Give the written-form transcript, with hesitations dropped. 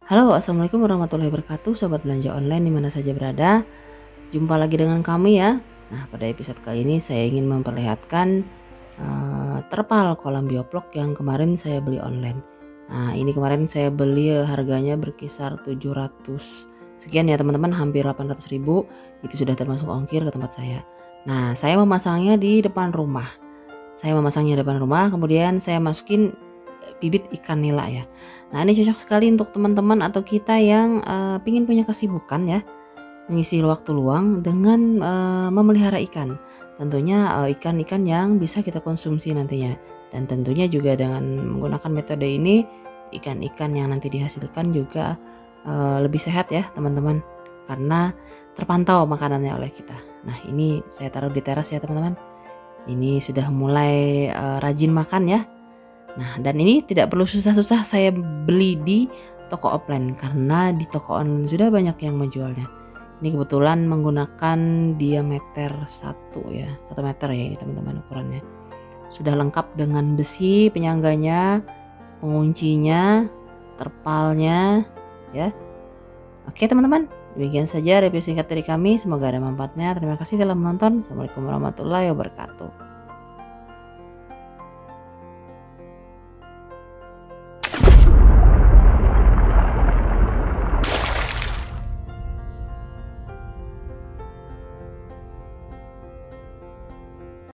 Halo, assalamualaikum warahmatullahi wabarakatuh, sobat belanja online di mana saja berada. Jumpa lagi dengan kami ya. Nah, pada episode kali ini saya ingin memperlihatkan terpal kolam bioplok yang kemarin saya beli online. Nah, ini kemarin saya beli harganya berkisar 700 sekian ya teman-teman, hampir 800.000. Itu sudah termasuk ongkir ke tempat saya. Nah, saya memasangnya di depan rumah. Kemudian saya masukin bibit ikan nila ya. Nah, ini cocok sekali untuk teman-teman atau kita yang pingin punya kesibukan ya, mengisi waktu luang dengan memelihara ikan. Tentunya ikan-ikan yang bisa kita konsumsi nantinya. Dan tentunya juga dengan menggunakan metode ini, ikan-ikan yang nanti dihasilkan juga lebih sehat ya teman-teman, karena terpantau makanannya oleh kita. Nah, ini saya taruh di teras ya teman-teman. Ini sudah mulai rajin makan ya. Nah, dan ini tidak perlu susah-susah saya beli di toko offline karena di toko online sudah banyak yang menjualnya. Ini kebetulan menggunakan diameter 1 meter ya ini teman-teman ukurannya. Sudah lengkap dengan besi penyangganya, penguncinya, terpalnya ya. Oke teman-teman, demikian saja review singkat dari kami. Semoga ada manfaatnya. Terima kasih telah menonton. Assalamualaikum warahmatullahi wabarakatuh.